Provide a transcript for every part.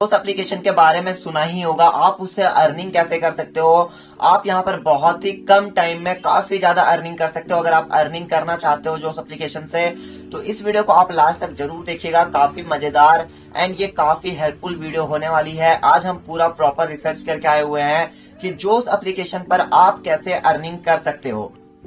उस एप्लीकेशन के बारे में सुना ही होगा। आप उससे अर्निंग कैसे कर सकते हो, आप यहाँ पर बहुत ही कम टाइम में काफी ज्यादा अर्निंग कर सकते हो। अगर आप अर्निंग करना चाहते हो जो उस एप्लीकेशन से, तो इस वीडियो को आप लास्ट तक जरूर देखिएगा। काफी मजेदार एंड ये काफी हेल्पफुल वीडियो होने वाली है। आज हम पूरा प्रॉपर रिसर्च करके आए हुए हैं कि जोश एप्लीकेशन पर आप कैसे अर्निंग कर सकते हो।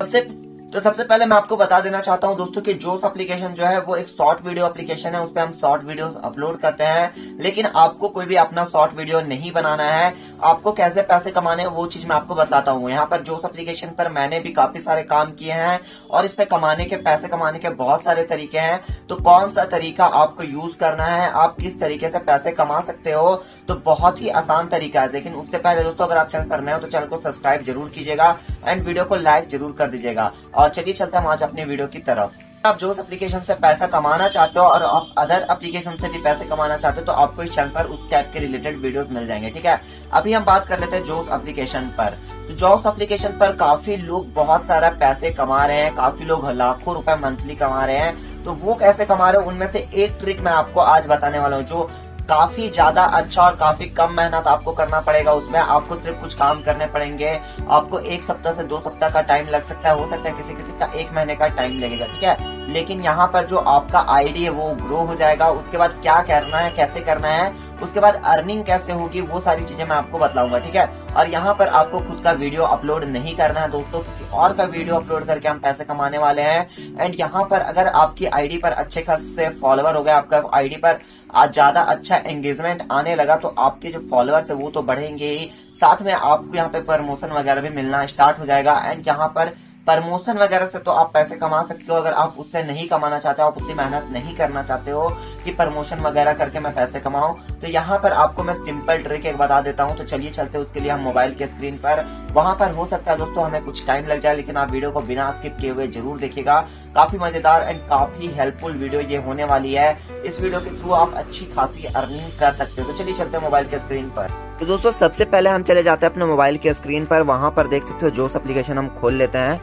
सबसे पहले मैं आपको बता देना चाहता हूं दोस्तों कि जोश एप्लीकेशन जो है वो एक शॉर्ट वीडियो एप्लीकेशन है। उस पर हम शॉर्ट वीडियोस अपलोड करते हैं। लेकिन आपको कोई भी अपना शॉर्ट वीडियो नहीं बनाना है, आपको कैसे पैसे कमाने हैं वो चीज मैं आपको बताता हूं। यहाँ पर जोश एप्लीकेशन पर मैंने भी काफी सारे काम किए हैं और इस पे पैसे कमाने के बहुत सारे तरीके हैं। तो कौन सा तरीका आपको यूज करना है, आप किस तरीके से पैसे कमा सकते हो, तो बहुत ही आसान तरीका है। लेकिन उससे पहले दोस्तों अगर आप चैनल पर नए हो तो चैनल को सब्सक्राइब जरूर कीजिएगा एंड वीडियो को लाइक जरूर कर दीजिएगा। और चलिए चलते हैं आज अपने वीडियो की तरफ। आप जोश एप्लीकेशन से पैसा कमाना चाहते हो और आप अदर एप्लीकेशन से भी पैसे कमाना चाहते हो तो आपको इस चैनल पर उस टाइप के रिलेटेड वीडियोस मिल जाएंगे। ठीक है, अभी हम बात कर लेते हैं जोश एप्लीकेशन पर। तो जोश एप्लीकेशन पर काफी लोग बहुत सारा पैसे कमा रहे हैं, काफी लोग लाखों रुपए मंथली कमा रहे हैं। तो वो कैसे कमा रहे हैं उनमें से एक ट्रिक मैं आपको आज बताने वाला हूँ, जो काफी ज्यादा अच्छा और काफी कम मेहनत आपको करना पड़ेगा। उसमें आपको सिर्फ कुछ काम करने पड़ेंगे। आपको 1 सप्ताह से 2 सप्ताह का टाइम लग सकता है, हो सकता है किसी किसी का 1 महीने का टाइम लगेगा। ठीक है, लेकिन यहाँ पर जो आपका आईडी है वो ग्रो हो जाएगा। उसके बाद क्या करना है, कैसे करना है, उसके बाद अर्निंग कैसे होगी, वो सारी चीजें मैं आपको बताऊंगा। ठीक है, और यहाँ पर आपको खुद का वीडियो अपलोड नहीं करना है दोस्तों, किसी और का वीडियो अपलोड करके हम पैसे कमाने वाले हैं। एंड यहाँ पर अगर आपकी आईडी पर अच्छे खासे फॉलोवर हो गए, आपका आईडी पर आज ज्यादा अच्छा एंगेजमेंट आने लगा, तो आपके जो फॉलोअर्स है वो तो बढ़ेंगे ही, साथ में आपको यहाँ पे प्रमोशन वगैरह भी मिलना स्टार्ट हो जाएगा। एंड यहाँ पर प्रमोशन वगैरह से तो आप पैसे कमा सकते हो। अगर आप उससे नहीं कमाना चाहते हो, आप उतनी मेहनत नहीं करना चाहते हो कि प्रमोशन वगैरह करके मैं पैसे कमाऊं, तो यहाँ पर आपको मैं सिंपल ट्रिक एक बता देता हूँ। तो चलिए चलते हैं उसके लिए हम मोबाइल के स्क्रीन पर। वहां पर हो सकता है दोस्तों हमें कुछ टाइम लग जाए, लेकिन आप वीडियो को बिना स्किप किए हुए जरूर देखिएगा। काफी मजेदार एंड काफी हेल्पफुल वीडियो ये होने वाली है। इस वीडियो के थ्रू आप अच्छी खासी अर्निंग कर सकते हो। तो चलिए चलते हैं मोबाइल के स्क्रीन पर। तो दोस्तों सबसे पहले हम चले जाते हैं अपने मोबाइल के स्क्रीन पर। वहां पर देख सकते हो जोश एप्लीकेशन हम खोल लेते हैं।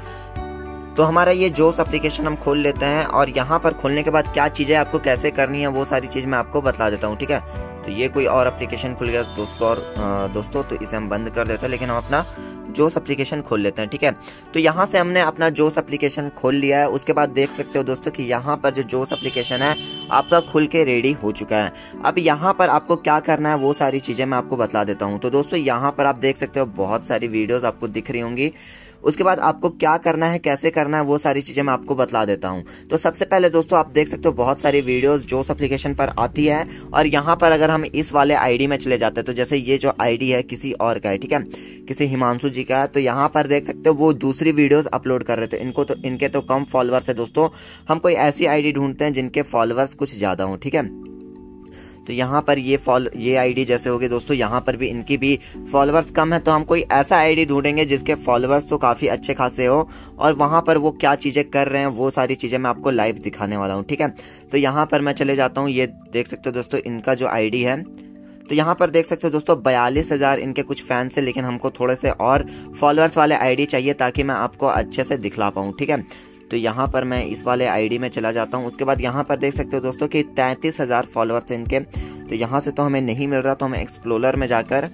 तो हमारा ये जोश एप्लीकेशन हम खोल लेते हैं और यहाँ पर खोलने के बाद क्या चीजें आपको कैसे करनी है वो सारी चीज मैं आपको बता देता हूँ। ठीक है, तो ये कोई और एप्लीकेशन खुल गया दोस्तों, तो इसे हम बंद कर देते हैं, लेकिन हम अपना जोश एप्लीकेशन खोल लेते हैं। ठीक है, तो यहाँ से हमने अपना जोश एप्लीकेशन खोल लिया है। उसके बाद देख सकते हो दोस्तों कि यहाँ पर जो जोश एप्लीकेशन है आपका खुल के रेडी हो चुका है। अब यहाँ पर आपको क्या करना है वो सारी चीजें मैं आपको बता देता हूँ। तो दोस्तों यहाँ पर आप देख सकते हो बहुत सारी वीडियोस आपको दिख रही होंगी। उसके बाद आपको क्या करना है, कैसे करना है, वो सारी चीजें मैं आपको बता देता हूं। तो सबसे पहले दोस्तों आप देख सकते हो बहुत सारी वीडियोस जोश एप्लीकेशन पर आती है। और यहाँ पर अगर हम इस वाले आईडी में चले जाते हैं, तो जैसे ये जो आईडी है किसी और का है, ठीक है, किसी हिमांशु जी का है, तो यहाँ पर देख सकते हो वो दूसरी वीडियोस अपलोड कर रहे थे। इनके तो कम फॉलोअर्स है दोस्तों। हम कोई ऐसी आईडी ढूंढते हैं जिनके फॉलोअर्स कुछ ज्यादा हो। ठीक है, तो यहाँ पर ये आईडी जैसे होगी दोस्तों, यहाँ पर भी इनकी भी फॉलोअर्स कम है, तो हम कोई ऐसा आईडी ढूंढेंगे जिसके फॉलोअर्स तो काफी अच्छे खासे हो और वहां पर वो क्या चीजें कर रहे हैं वो सारी चीजें मैं आपको लाइव दिखाने वाला हूँ। ठीक है, तो यहाँ पर मैं चले जाता हूँ। ये देख सकते हो दोस्तों इनका जो आईडी है, तो यहाँ पर देख सकते हो दोस्तों 42,000 इनके कुछ फैंस है, लेकिन हमको थोड़े से और फॉलोअर्स वाले आईडी चाहिए ताकि मैं आपको अच्छे से दिखला पाऊँ। ठीक है, तो यहाँ पर मैं इस वाले आईडी में चला जाता हूँ। उसके बाद यहाँ पर देख सकते हो दोस्तों कि 33,000 फॉलोअर्स हैं इनके। तो यहाँ से तो हमें नहीं मिल रहा, तो हमें एक्सप्लोरर में जाकर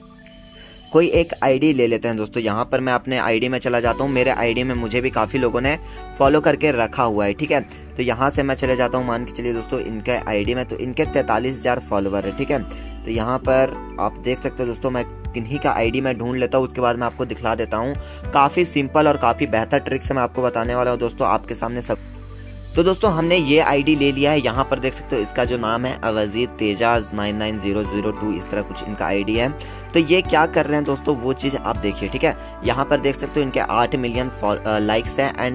कोई एक आईडी ले लेते हैं दोस्तों। यहाँ पर मैं अपने आईडी में चला जाता हूँ। मेरे आईडी में मुझे भी काफ़ी लोगों ने फॉलो करके रखा हुआ है। ठीक है, तो यहाँ से मैं चले जाता हूँ। मान के चलिए दोस्तों इनके आईडी में तो इनके 43,000 फॉलोवर है। ठीक है, तो यहाँ पर आप देख सकते हो दोस्तों मैं किन्हीं का आईडी में ढूंढ लेता हूँ, उसके बाद मैं आपको दिखला देता हूँ। काफ़ी सिंपल और काफ़ी बेहतर ट्रिक से मैं आपको बताने वाला हूँ दोस्तों आपके सामने सब। तो दोस्तों हमने ये आईडी ले लिया है। यहाँ पर देख सकते हो इसका जो नाम है अवजीत तेजाज 99002, इस तरह कुछ इनका आईडी है। तो ये क्या कर रहे हैं दोस्तों वो चीज आप देखिए। ठीक है, यहाँ पर देख सकते हो इनके 8 मिलियन लाइक्स हैं एंड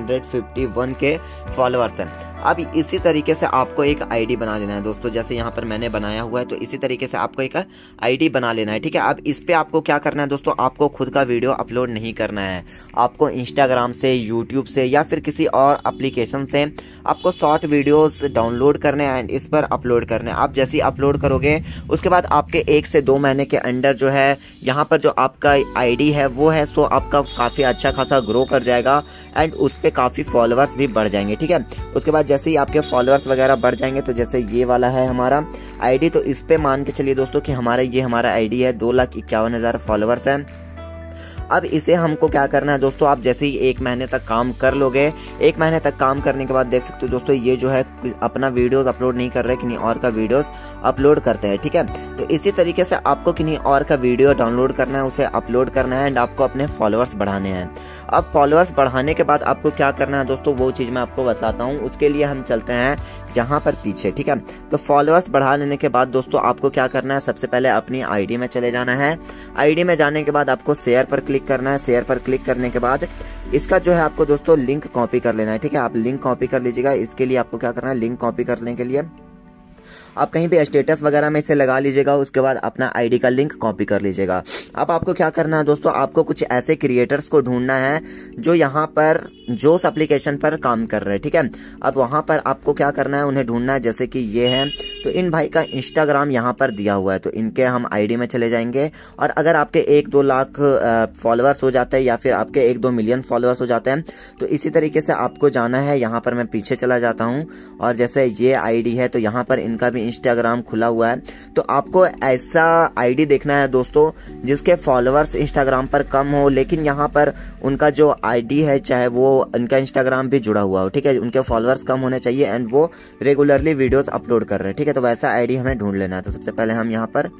251 के फॉलोअर्स हैं। अब इसी तरीके से आपको एक आईडी बना लेना है दोस्तों। जैसे यहाँ पर मैंने बनाया हुआ है, तो इसी तरीके से आपको एक आईडी बना लेना है। ठीक है, अब इस पे आपको क्या करना है दोस्तों, आपको खुद का वीडियो अपलोड नहीं करना है। आपको इंस्टाग्राम से, यूट्यूब से या फिर किसी और एप्लीकेशन से आपको शॉर्ट वीडियोस डाउनलोड करने हैं एंड इस पर अपलोड करने हैं। आप जैसे ही अपलोड करोगे उसके बाद आपके 1 से 2 महीने के अंदर जो है यहाँ पर जो आपका आईडी है वो है सो आपका काफ़ी अच्छा खासा ग्रो कर जाएगा एंड उस पर काफ़ी फॉलोअर्स भी बढ़ जाएंगे। ठीक है, उसके बाद जैसे ही आपके फॉलोअर्स वगैरह बढ़ जाएंगे, तो जैसे ये वाला है हमारा आईडी, तो इस पे मान के चलिए दोस्तों कि हमारा आईडी है 2,51,000 फॉलोअर्स हैं। अब इसे हमको क्या करना है दोस्तों, आप जैसे ही 1 महीने तक काम कर लोगे, 1 महीने तक काम करने के बाद देख सकते हो दोस्तों ये जो है अपना वीडियोस अपलोड नहीं कर रहे, किन्हीं और का वीडियोस अपलोड करते हैं, ठीक है। तो इसी तरीके से आपको किन्हीं और का वीडियो डाउनलोड करना है, उसे अपलोड करना है एंड आपको अपने फॉलोअर्स बढ़ाने हैं। अब फॉलोअर्स बढ़ाने के बाद आपको क्या करना है दोस्तों, वो चीज़ मैं आपको बताता हूँ। उसके लिए हम चलते हैं यहाँ पर पीछे, ठीक है। तो फॉलोअर्स बढ़ा लेने के बाद दोस्तों आपको क्या करना है, सबसे पहले अपनी आईडी में चले जाना है। आईडी में जाने के बाद आपको शेयर पर क्लिक करना है। शेयर पर क्लिक करने के बाद इसका जो है आपको दोस्तों लिंक कॉपी कर लेना है, ठीक है। आप लिंक कॉपी कर लीजिएगा। इसके लिए आपको क्या करना है, लिंक कॉपी करने के लिए आप कहीं भी स्टेटस वगैरह में इसे लगा लीजिएगा। उसके बाद अपना आईडी का लिंक कॉपी कर लीजिएगा। अब आपको क्या करना है दोस्तों, आपको कुछ ऐसे क्रिएटर्स को ढूंढना है जो यहाँ पर जोश एप्लीकेशन पर काम कर रहे हैं, ठीक है। अब वहाँ पर आपको क्या करना है, उन्हें ढूंढना है। जैसे कि ये है, तो इन भाई का इंस्टाग्राम यहाँ पर दिया हुआ है, तो इनके हम आईडी में चले जाएंगे। और अगर आपके 1-2 लाख फॉलोअर्स हो जाते हैं या फिर आपके 1-2 मिलियन फॉलोअर्स हो जाते हैं, तो इसी तरीके से आपको जाना है। यहाँ पर मैं पीछे चला जाता हूँ और जैसे ये आईडी है, तो यहाँ पर इनका भी इंस्टाग्राम खुला हुआ है। तो आपको ऐसा आईडी देखना है दोस्तों जिसके फॉलोअर्स इंस्टाग्राम पर कम हो, लेकिन यहाँ पर उनका जो आईडी है, चाहे वो उनका इंस्टाग्राम भी जुड़ा हुआ हो, ठीक है। उनके फॉलोअर्स कम होने चाहिए एंड वो रेगुलरली वीडियोस अपलोड कर रहे हैं, ठीक है। तो वैसा आईडी हमें ढूंढ लेना है। तो सबसे पहले हम यहाँ पर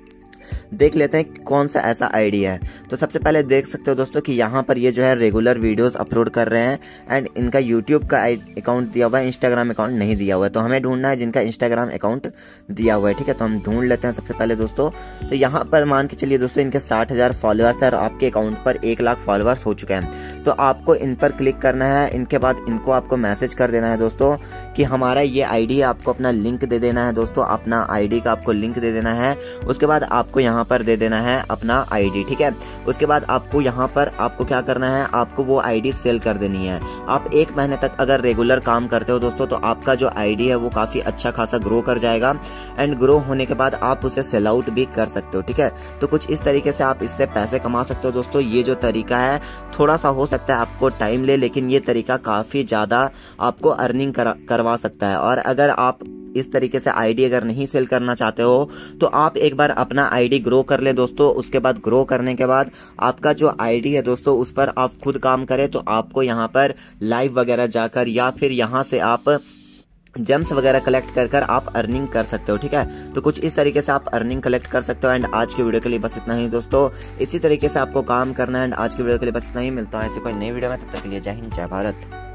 देख लेते हैं कौन सा ऐसा आईडी है। तो सबसे पहले देख सकते हो दोस्तों कि यहाँ पर ये जो है रेगुलर वीडियोस अपलोड कर रहे हैं एंड इनका यूट्यूब का अकाउंट दिया हुआ है, इंस्टाग्राम अकाउंट नहीं दिया हुआ है। तो हमें ढूंढना है जिनका इंस्टाग्राम अकाउंट दिया हुआ है, ठीक है। तो हम ढूंढ लेते हैं सबसे पहले दोस्तों। तो यहाँ पर मान के चलिए दोस्तों इनके 60,000 फॉलोअर्स है और आपके अकाउंट पर 1 लाख फॉलोअर्स हो चुके हैं। तो आपको इन पर क्लिक करना है। इनके बाद इनको आपको मैसेज कर देना है दोस्तों कि हमारा ये आईडी है, आपको अपना लिंक दे देना है दोस्तों। अपना आईडी का आपको लिंक दे देना है। उसके बाद आपको यहाँ पर दे देना है अपना आईडी, ठीक है। उसके बाद आपको यहाँ पर आपको क्या करना है, आपको वो आईडी सेल कर देनी है। आप 1 महीने तक अगर रेगुलर काम करते हो दोस्तों, तो आपका जो आईडी है वो काफ़ी अच्छा खासा ग्रो कर जाएगा एंड ग्रो होने के बाद आप उसे सेल आउट भी कर सकते हो, ठीक है। तो कुछ इस तरीके से आप इससे पैसे कमा सकते हो दोस्तों। ये जो तरीका है थोड़ा सा हो सकता है आपको टाइम ले, लेकिन ये तरीका काफ़ी ज़्यादा आपको अर्निंग करवा सकता है। और अगर आप इस तरीके से आईडी अगर नहीं सेल करना चाहते हो, तो आप एक बार अपना आईडी ग्रो कर ले दोस्तों। उसके बाद ग्रो करने के बाद आपका जो आईडी है दोस्तों उस पर आप खुद काम करें, तो आपको यहाँ पर लाइव वगैरह जाकर या फिर यहाँ से आप जेम्स वगैरह कलेक्ट कर आप अर्निंग कर सकते हो, ठीक है। तो कुछ इस तरीके से आप अर्निंग कलेक्ट कर सकते हो। एंड आज की वीडियो के लिए बस इतना ही दोस्तों। इसी तरीके से आपको काम करना है एंड आज की वीडियो के लिए बस इतना ही। मिलता है ऐसे कोई नई वीडियो में, तब तक के लिए जय हिंद, जय भारत।